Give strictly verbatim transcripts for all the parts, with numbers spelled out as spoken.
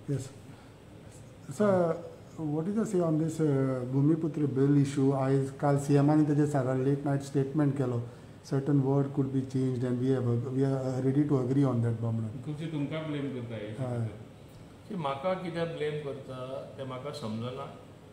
Yes. So, what is the say on this uh, Bhumiputra bill issue? I call C M आणि त्याचे सारा late night statement Kelo. Certain word could be changed and we have we are ready to agree on that. Bamna. तुझी तुमका blame करता है. की म्हाका कित्याक blame करता ते म्हाका समजना.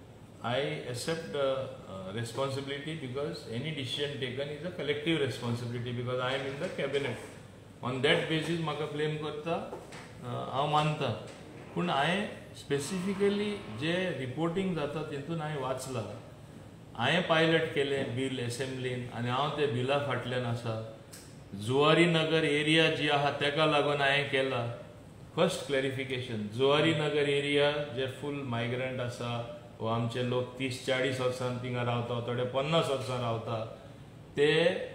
I accept the uh, responsibility because any decision taken is a collective responsibility because I am in the cabinet. On that basis म्हाका blame करता हांव मानता. पूण हांवें स्पेसिफिकली जे रिपोर्टिंग जाता तितून हांवें वाचलां. हांवें पायलट केलें बिल असेंब्लीन आनी हांव ते बिला फाटल्यान आसा. जुवारी नगर एरिया जी आहा तेका लागून हांवें केला. First clarification Zuari Nagar area जे फूल मायग्रंट आसा वा आमचे लोक तीस चाळीस वर्सां थिंगा रावता थोडे पन्नास वर्सां रावता ते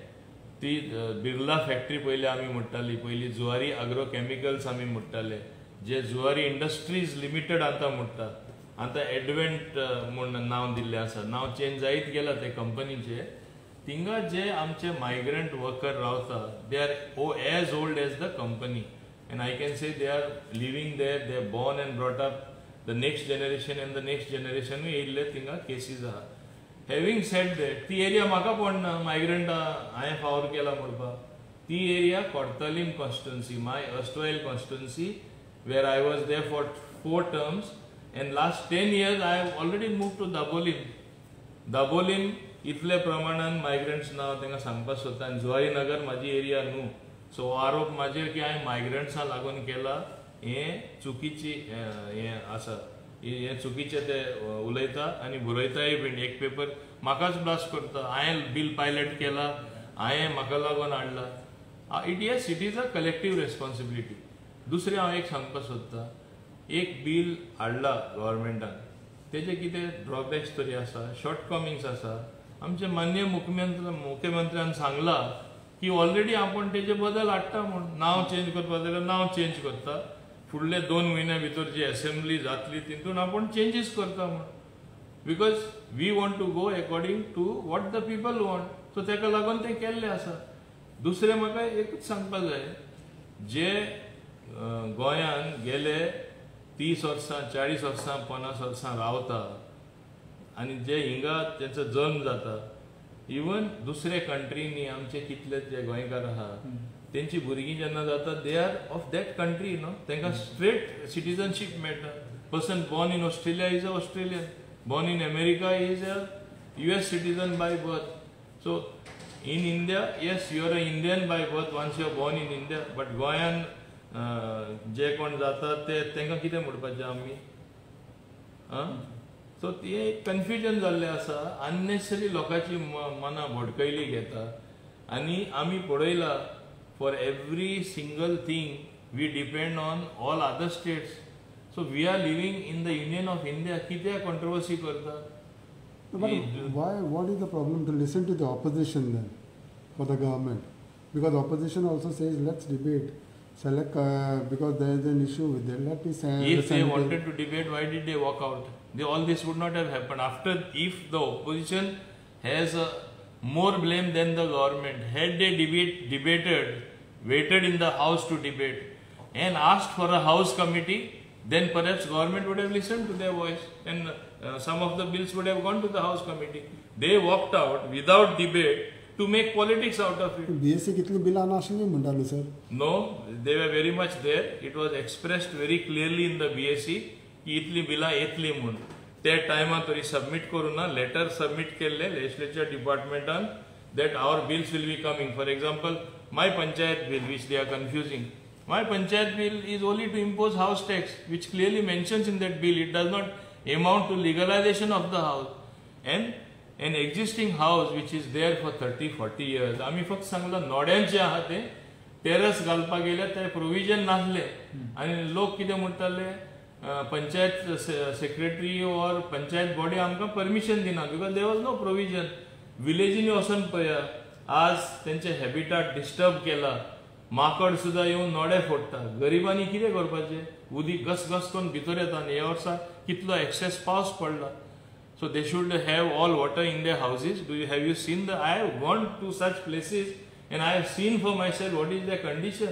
ती बिर्ला फॅक्टरी पयलीं आमी म्हणटाली पयलीं जुवारी अग्रो कॅमिकल्स आमी म्हणटाले जे जुवारी इंडस्ट्रीज लिमिटेड आतां म्हणटात आतां एडवेंट म्हूण नांव दिल्लें आसा नांव चेंज जायत गेलां ते कंपनीचे थिंगा जे आमचे मायग्रंट वर्कर रावता they are oh as old as the company and I can say they are living there they are born and brought up the next generation and the next generation येयल्ले थिंगा केसीस आहा. Having said that ती area म्हाका पडना migrant हांवें फावर केला म्हणपाक ती area Cortalim constituency my erstwhile constituency where I was there for four terms and last ten years I have already moved to Dabolim. Dabolim इतले प्रमाणान migrants नाव तेंका सांगपाक सोदता आनी जुवारी नगर म्हाजी एरिया न्हू सो आरोप म्हाजेर की हांवें मायग्रंट्सां लागून केला हें चुकीची हें आसा हें चुकीचें ते उलयता आनी बरयताय बीन एक पेपर म्हाकाच ब्लास्ट करता हांवें बिल पायलट केला हांवें म्हाका लागून हाडला it yes it is a collective responsibility. दुसरें हांव एक सांगपाक सोदता एक बील हाडला गव्हर्मेंटान तेजे कितें ड्रॉबॅक्स तरी आसा शॉर्टकमिंग्स आसा आमचे माननीय मुख्यमंत्री मुख्यमंत्र्यान सांगला की ऑलरेडी आपण तेजे बदल हाडटा म्हूण नांव चेंज करपा जाल्यार नांव चेंज करता फुडले दोन म्हयन्या भितर जी असेंब्ली जातली तितून आपण चेंजीस करता म्हूण because we want to go according to what the people want so तेका लागून तें केल्लें आसा. दुसरें म्हाका एकूच सांगपाक जाय जे गोंयान गेले तीस वर्सां चाळीस वर्सां पन्नास वर्सां रावता आनी जे हिंगा तेंचो जल्म जाता इवन दुसरे कंट्रीनी आमचे कितले जे गोंयकार आहा तेंची भुरगीं जेन्ना जाता they are of that country न्हू तेंकां स्ट्रेट सिटीजनशीप मेळटा. Person born in Australia is a Australian born in America is a US citizen by birth. So in India yes you are a Indian by birth once you are born in India but गोंयान जे कोण जाता ते तेंकां कितें म्हणपाचें आमी सो ते कन्फ्युजन जाल्लें आसा अननेसेसरी लोकांची मनां भडकयली घेता आनी आमी पळयला for every single thing we depend on all other states so we are living in the union of India कित्याक कॉन्ट्रोवर्सी करता. Why? What is the problem to listen to the opposition then for the government? Because opposition also says let's debate. Select uh, because there is an issue with it. Let me say. If they wanted to debate, why did they walk out? They, all this would not have happened. After, if the opposition has uh, more blame than the government, had they debate, debated, waited in the house to debate, and asked for a house committee, then perhaps government would have listened to their voice, and uh, some of the bills would have gone to the house committee. They walked out without debate. To make politics out of it. B S C कितली बिलां नाशिल्लीं म्हणटालो sir. No, they were very much there. It was expressed very clearly in the B S C की इतली बिलां येतली म्हूण. त्या टायमार तरी सबमिट करून ना लेटर सबमिट केल्ले लेजिस्लेचर डिपार्टमेंटान that our bills will be coming. For example, my panchayat bill which they are confusing. My panchayat bill is only to impose house tax which clearly mentions in that bill. It does not amount to legalization of the house. And an existing house which is there for thirty forty years आमी फक्त सांगला नोड्यांचे आहा ते terrace घालपाक गेले ते provision नासले आनी लोक कितें म्हणटाले panchayat secretary or panchayat body आमकां परमिशन दिना because there was no provision. विलेजींनी वचून पळया आज तेंचे हॅबिटाट डिस्टर्ब केला माकड सुद्दां येवन नोडे फोडटा गरिबांनी कितें करपाचें उदीक घसघस करून भितर येता आनी ह्या वर्सा कितलो एक्सेस पावस पडला. So they should have all water in their houses. Do you have you seen the? I have gone to such places and I have seen for myself what is their condition.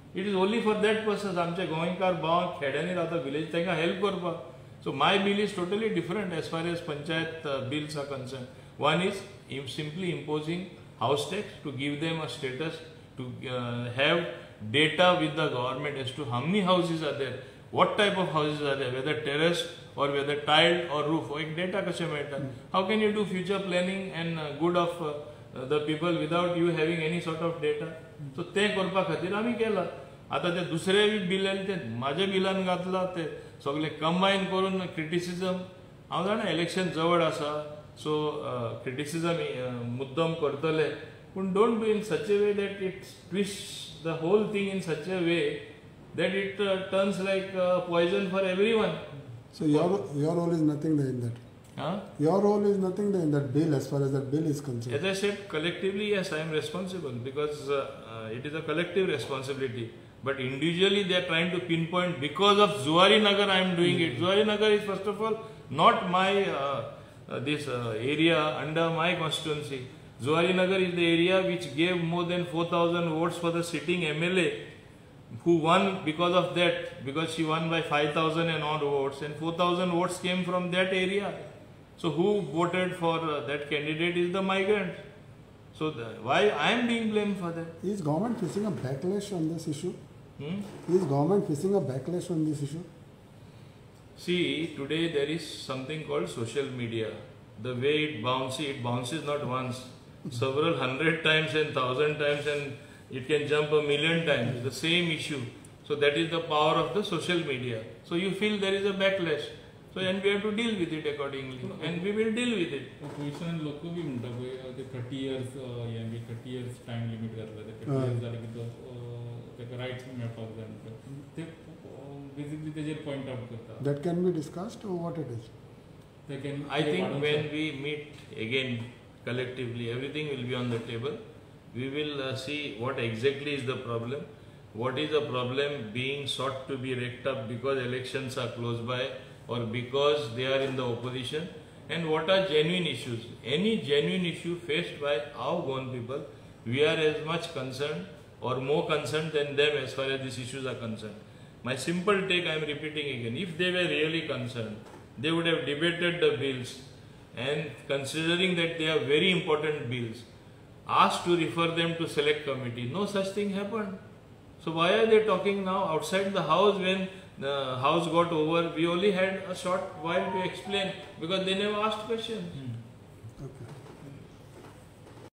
It is only for that purpose. आमचे गोंयकार भाव खेड्यांनी रावता village तांकां help करपाक. So my bill is totally different as far as panchayat uh, bills are concerned. One is im- simply imposing house tax to give them a status, to uh, have data with the government as to how many houses are there, what type of houses are there, whether terraced or whether tiled or roof. एक data कशें मेळटा. How can you do future planning and uh, good of uh, uh, the people without you having any sort of data? So ते करपा खातीर आमी केला. आता ते दुसरे बिल आयले ते म्हाज्या बिलान घातला ते सगळे कंबायन करून क्रिटिसिजम. हांव जाणा इलेक्शन जवळ आसा, सो क्रिटिसिजम मुद्दम करतले, पूण don't do in such a way that it twist the whole thing in such a way that it uh, turns like uh, poison for everyone. So your your role is nothing there in that. Huh? Your role is nothing there in that bill as far as that bill is concerned. As I said, collectively, yes, I am responsible because uh, uh, it is a collective responsibility. But individually, they are trying to pinpoint because of Zuari Nagar, I am doing it. Zuari Nagar is first of all not my uh, uh, this uh, area under my constituency. Zuari Nagar is the area which gave more than four thousand votes for the sitting M L A, who won because of that, because she won by five thousand and odd votes, and four thousand votes came from that area. So who voted for uh, that candidate is the migrant. So the, why I am being blamed for that? Is government facing a backlash on this issue? Hmm? Is government facing a backlash on this issue? See, today there is something called social media. The way it bounces, it bounces not once, several hundred times and thousand times, and it can jump a million times, the same issue. So that is the power of the social media. So you feel there is a backlash. So and we have to deal with it accordingly, and we will deal with it. Position लोक बी म्हणटा पळय ते thirty years हे बी thirty years time limit घातला ते thirty years जाले की तो ताका रायट्स मेळपाक जाय म्हणटा ते बेसिकली तेजेर पॉयंट आउट करता. That can be discussed or what it is? ते can I think when we meet again collectively, everything will be on the table. We will uh, see what exactly is the problem, what is the problem being sought to be raked up because elections are close by or because they are in the opposition, and what are genuine issues. Any genuine issue faced by our Goan people, we are as much concerned or more concerned than them as far as these issues are concerned. My simple take, I am repeating again, if they were really concerned, they would have debated the bills, and considering that they are very important bills, asked to refer them to select committee. No such thing happened. So why are they talking now outside the house when the house got over? We only had a short while to explain because they never asked questions.